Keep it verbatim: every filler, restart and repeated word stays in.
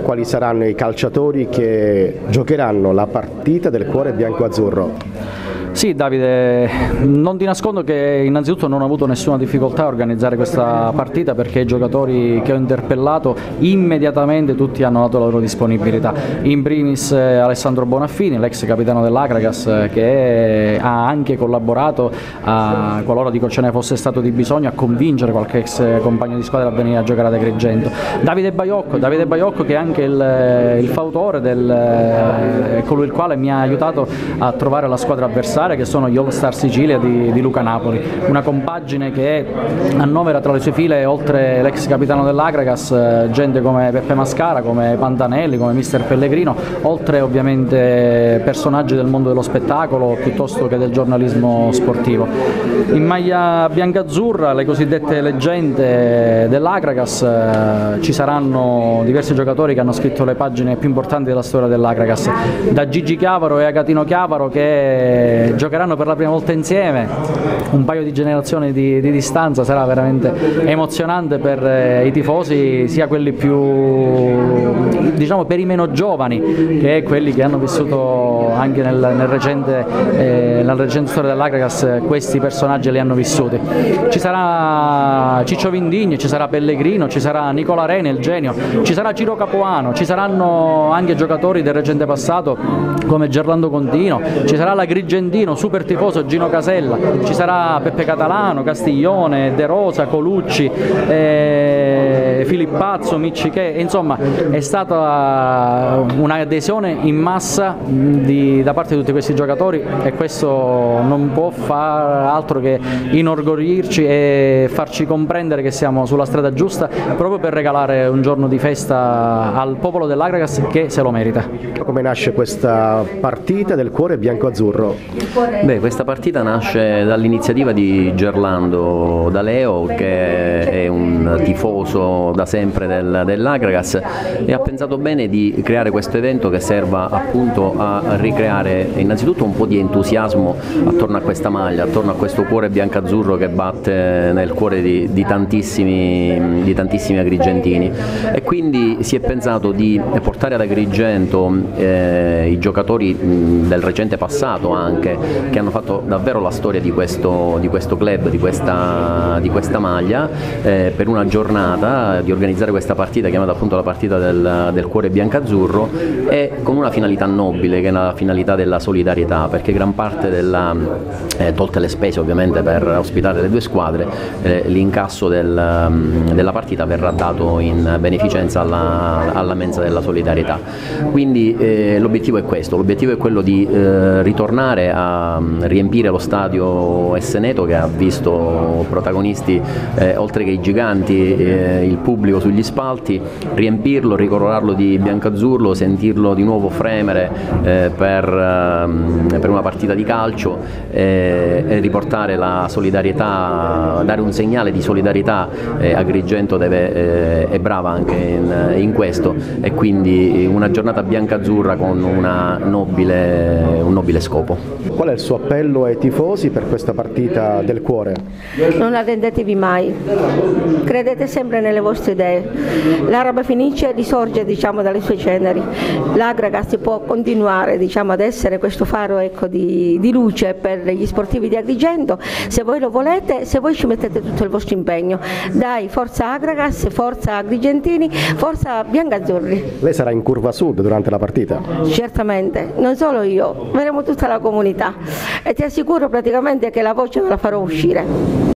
quali saranno i calciatori che giocheranno la partita del cuore bianco-azzurro. Sì Davide, non ti nascondo che innanzitutto non ho avuto nessuna difficoltà a organizzare questa partita perché i giocatori che ho interpellato immediatamente tutti hanno dato la loro disponibilità. In primis Alessandro Bonaffini, l'ex capitano dell'Agragas, che ha anche collaborato, a, qualora dico ce ne fosse stato di bisogno, a convincere qualche ex compagno di squadra a venire a giocare ad Agrigento. Davide Baiocco, Davide Baiocco che è anche il, il fautore, del, colui il quale mi ha aiutato a trovare la squadra avversaria, che sono gli All Star Sicilia di, di Luca Napoli, una compagine che annovera tra le sue file, oltre l'ex capitano dell'Agragas, gente come Peppe Mascara, come Pantanelli, come mister Pellegrino, oltre ovviamente personaggi del mondo dello spettacolo piuttosto che del giornalismo sportivo. In maglia bianca-azzurra, le cosiddette leggende dell'Agragas, ci saranno diversi giocatori che hanno scritto le pagine più importanti della storia dell'Agragas, da Gigi Chiavaro e Agatino Chiavaro, che giocheranno per la prima volta insieme, un paio di generazioni di, di distanza. Sarà veramente emozionante per eh, i tifosi, sia quelli più, diciamo, per i meno giovani, che quelli che hanno vissuto anche nel, nel recente, eh, nella recente storia dell'Agragas, questi personaggi li hanno vissuti. Ci sarà Ciccio Vindigni, ci sarà Pellegrino, ci sarà Nicola Rene, il genio, ci sarà Ciro Capuano, ci saranno anche giocatori del recente passato come Gerlando Contino, ci sarà l'Agrigentino super tifoso Gino Casella, ci sarà Peppe Catalano, Castiglione, De Rosa, Colucci, eh, Filippazzo, Miccichè, insomma è stata un'adesione in massa di, da parte di tutti questi giocatori, e questo non può far altro che inorgoglirci e farci comprendere che siamo sulla strada giusta, proprio per regalare un giorno di festa al popolo dell'Agragas che se lo merita. Come nasce questa partita del cuore bianco-azzurro? Beh, questa partita nasce dall'iniziativa di Gerlando D'Aleo, che è un tifoso da sempre del, dell'Agragas, e ha pensato bene di creare questo evento che serva appunto a ricreare innanzitutto un po' di entusiasmo attorno a questa maglia, attorno a questo cuore biancazzurro che batte nel cuore di, di, tantissimi, di tantissimi agrigentini, e quindi si è pensato di portare ad Agrigento eh, i giocatori mh, del recente passato anche, che hanno fatto davvero la storia di questo, di questo club, di questa, di questa maglia, eh, per una giornata di organizzare questa partita chiamata appunto la partita del, del cuore biancazzurro, e con una finalità nobile, che è la finalità della solidarietà, perché gran parte della, eh, tolte le spese ovviamente per ospitare le due squadre, eh, l'incasso del, della partita verrà dato in beneficenza alla, alla mensa della solidarietà. Quindi eh, l'obiettivo è questo, l'obiettivo è quello di eh, ritornare a riempire lo stadio Esseneto, che ha visto protagonisti eh, oltre che i giganti, eh, il pubblico sugli spalti, riempirlo, ricolorarlo di biancazzurro, sentirlo di nuovo fremere eh, per, eh, per una partita di calcio, eh, e riportare la solidarietà, dare un segnale di solidarietà. eh, Agrigento deve, eh, è brava anche in, in questo, e quindi una giornata biancazzurra con una nobile, un nobile scopo. Qual è il suo appello ai tifosi per questa partita del cuore? Non arrendetevi mai, credete sempre nelle vostre idee. L'Araba Fenice risorge, diciamo, dalle sue ceneri. L'Agragas può continuare, diciamo, ad essere questo faro, ecco, di, di luce per gli sportivi di Agrigento, se voi lo volete, se voi ci mettete tutto il vostro impegno. Dai, forza Agragas, forza Agrigentini, forza biancazzurri. Lei sarà in curva sud durante la partita? Certamente, non solo io, vedremo tutta la comunità, e ti assicuro praticamente che la voce non la farò uscire.